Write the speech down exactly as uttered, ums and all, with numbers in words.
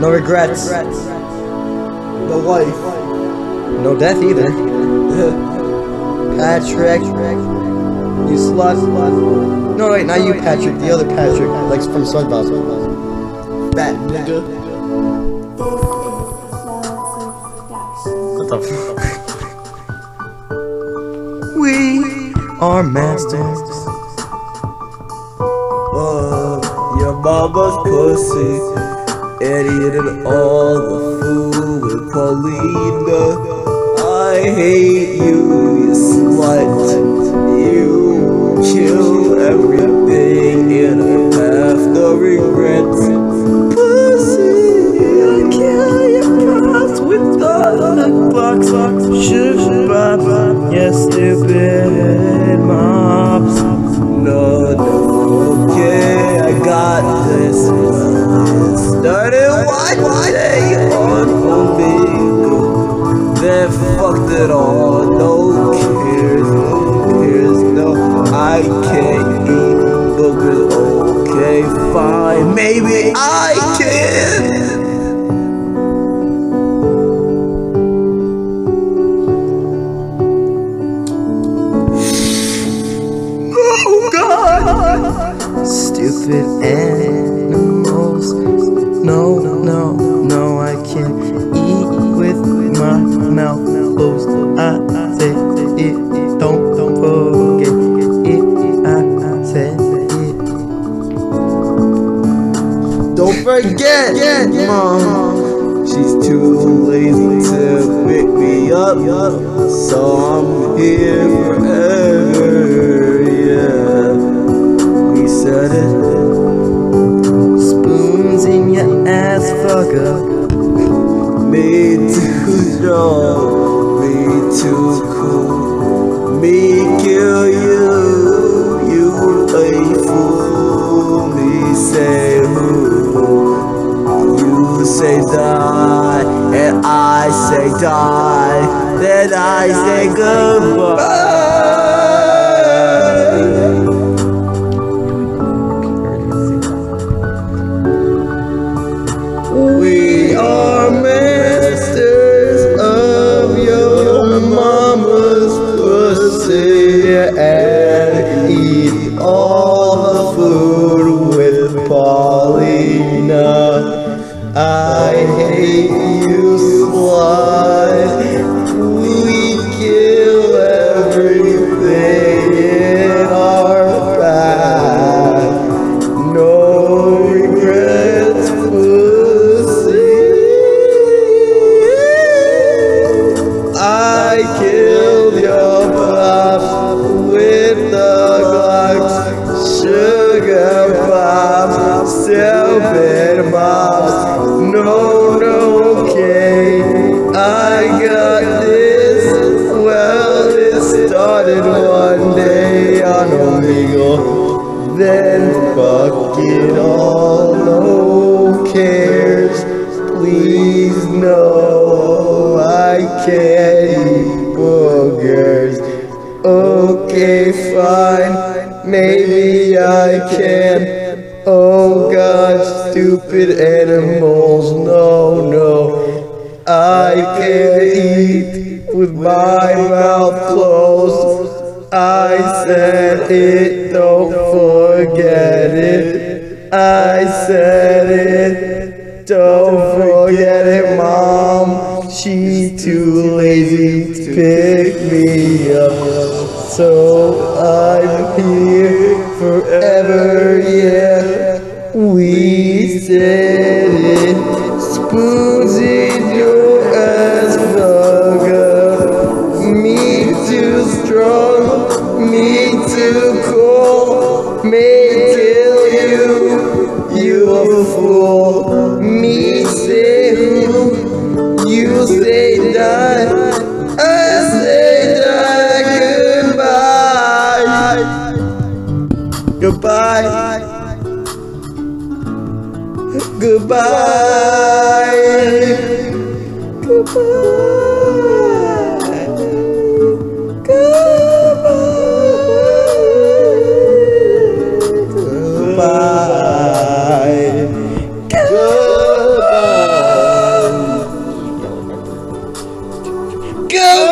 No regrets. No life. No death either. Patrick. You slut. No, wait, not you, Patrick. The other Patrick, like from SpongeBob. Fat nigga. What the fuck? We are masters Uh, your mama's pussy. And eating all the food with Paulina. I hate you, you slut. You kill everything and I have no regrets. Pussy, I kill your cross with the box. Sugar bob, yeah, stupid mobs. No, no, okay, I got this. Started one day on Omegle, then fucked it all. No cares, no cares, no. I can't eat boogers. Okay, fine, maybe I can. Oh God! stupid animals. No, no, no, I can't eat with my mouth closed. I said it, don't, don't forget it. I said it. Don't forget, Mom. She's too lazy to pick me up, so I'm here forever. Yeah, we said it. Spoons in your ass, fucker. Me too strong, me too cool. Me kill you, you a fool. Me say who, you say die, and I say die. Then I say goodbye. We are masters of your mama's pussy and eat all the food with Paulina. I hate you, slut. We kill everything in our path. No regrets, pussy. I killed your pop with the Glocks, sugar pop, stupid mobs. No, no, okay, I got this. Well, it started one day on Omegle, then fuck it all, no cares. Please, no, I can't eat boogers. Okay, fine, maybe I can. Oh God, stupid animals, no, no. I can't eat with my mouth closed. I said it, don't forget it. I said it, don't forget it, Mom. She too lazy to pick me up, so I'm here forever, yeah. We said it, spoons in your ass, bugger. Me too strong, me too cold, may kill you, you a fool. Me say who, you say die, I say die, goodbye. Goodbye. Goodbye. Goodbye. Goodbye. Goodbye. Goodbye. go!